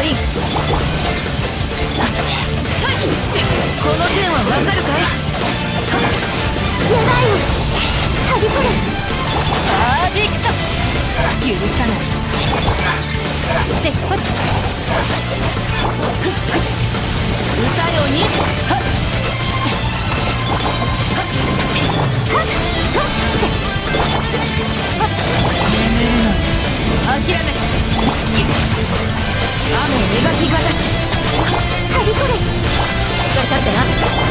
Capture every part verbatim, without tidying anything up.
リン。この剣はわかるかい？ 願いをはびこれ。 パーフェクト。許さない。絶発。歌よに。はっはっとせ眠るの諦め。雨描きがたし。 はびこれ。 しっかり立ってな。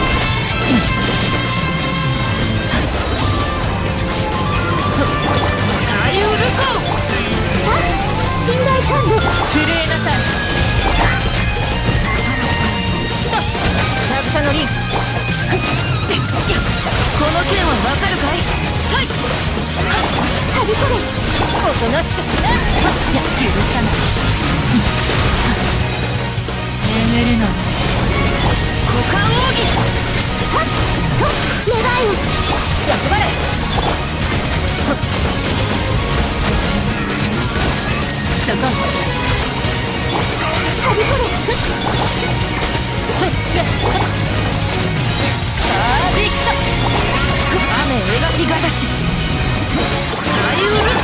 サイウルコさ信頼感度。 震えなさい。渚のリン。この剣はわかるかい？さい。 はびこれ。 おとなしくすな。いや許さない。眠るの股間奥義。 はっと願いを。 役払い。そこ。 はびこれ。 パーフェクト。雨描きがたし。サイウル。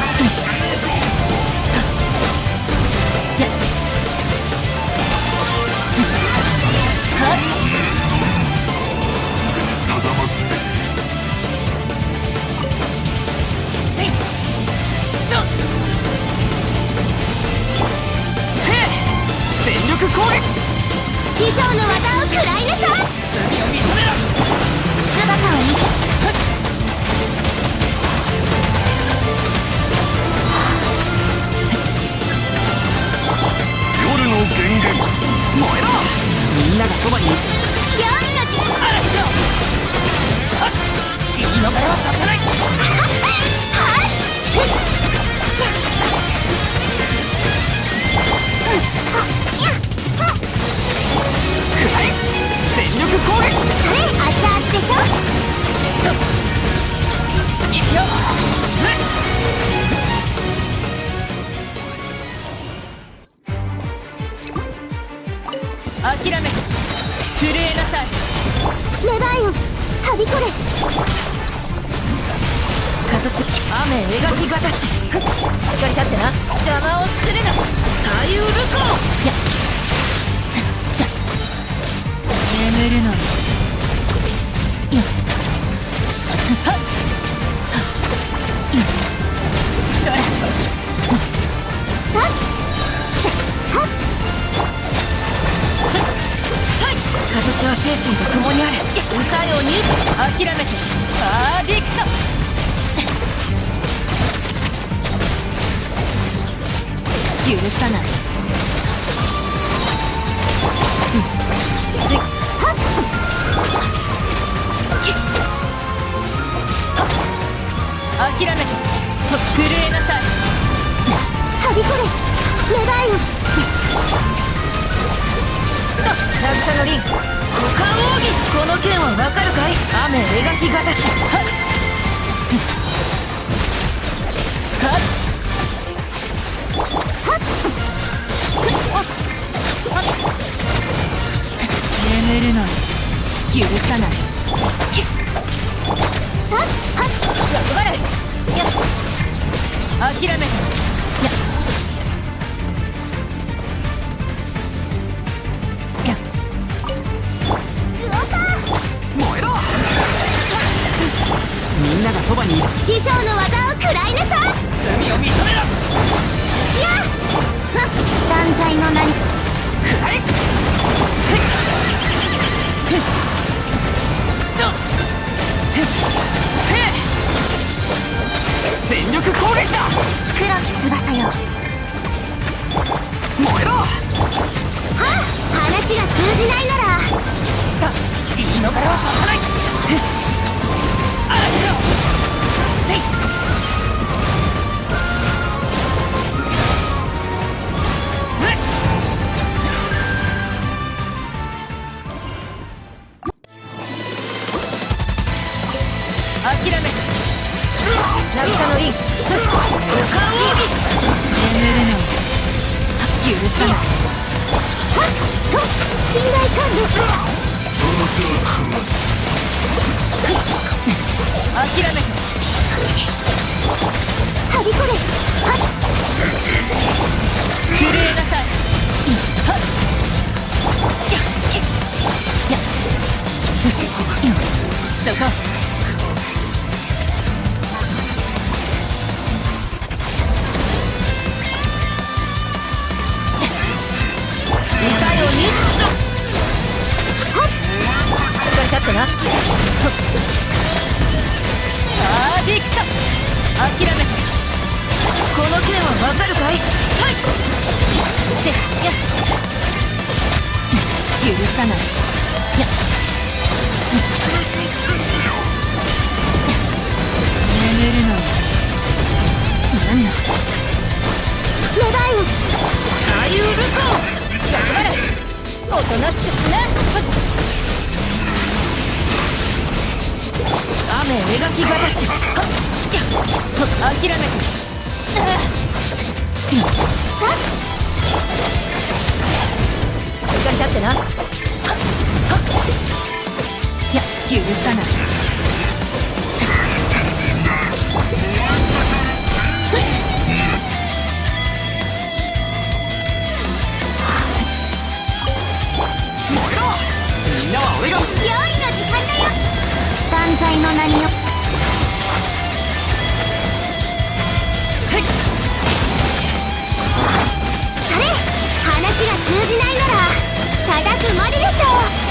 やっはっせいどっせい全力攻撃。 師匠の技を食らいなさい。 罪を認めろ。 姿を見せ。 夜の源源燃えろ。みんながそばに。 料理の時間。 あらしろ。はっ言い逃れはさせない。 はいふっやっくらえ全力攻撃。 それ熱々でしょ。 いくよ。諦め震えなさい。 願いをはびこれ。 形雨描きがたし。しっかり立ってな。邪魔をするな。サイウルコー。やっ眠るのに。いっはっいっそれさっせはっ形は精神と共にある。歌よに。諦めてパーフェクト。許さない。ついはっ諦めて震えなさい。 はびこれ。願いを。 渚のリン。股間奥義。この剣はわかるかい？雨描きがたし。はっはっ眠るのに許さない。 さっはっ役払い。やっ諦めて。やや燃えろ。みんながそばにいる。 師匠の技を食らいなさい。 罪を認めろ。 やっ断罪の名に。 くらえ。全力攻撃だ。 黒き翼よ。 燃えろ。 はあ話が通じないなら。 言い逃れはさせない。あらしろ。せい諦め渚のリン。股間奥義。眠るの許さない。 はっと信頼感度諦めてはびこれはっ震えなさいはっやそこ痛いを認識しろはっしっかり立ってなアーディクト諦めてこの剣はわかるかいはいせや許さないや眠るのは何の願いを左右武功頑張れおとなしくしな雨描きがたしはっやっ諦めてさっしっかり立ってなはっはっいや許さないみんなは俺が料理の時間だよ断罪の名によはいそれ話が通じないなら叩くまででしょ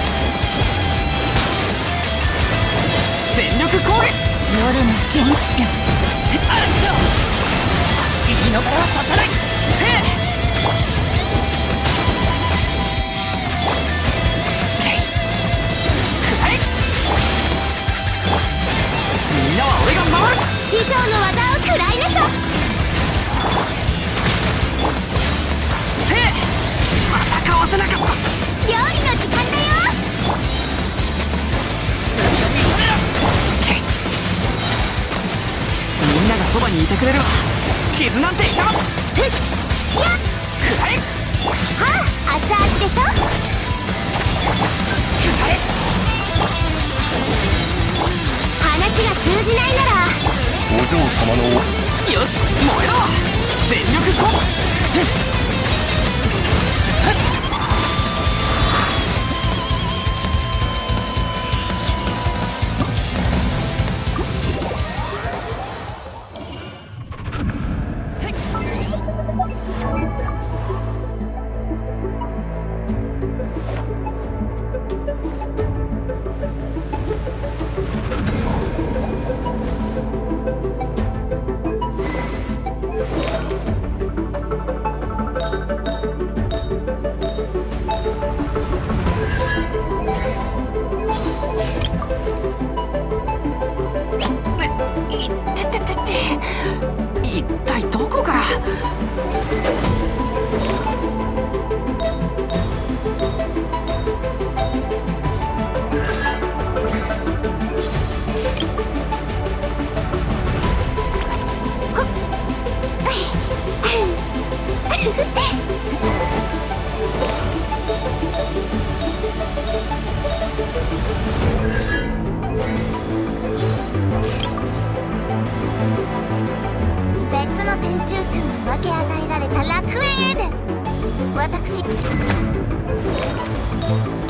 全力攻撃夜の元気あっと言い残はさせないせみんなは俺が守る師匠の技を食らいなさせまたかわせなかった料理の時間だよ強みそれらみんながそばにいてくれるわ傷なんて痛まふっやっくらえはあ熱々でしょくらえ話が通じないならお嬢様のよし燃えろ全力攻撃一体どこから別の天中宙に分け与えられた楽園エデン私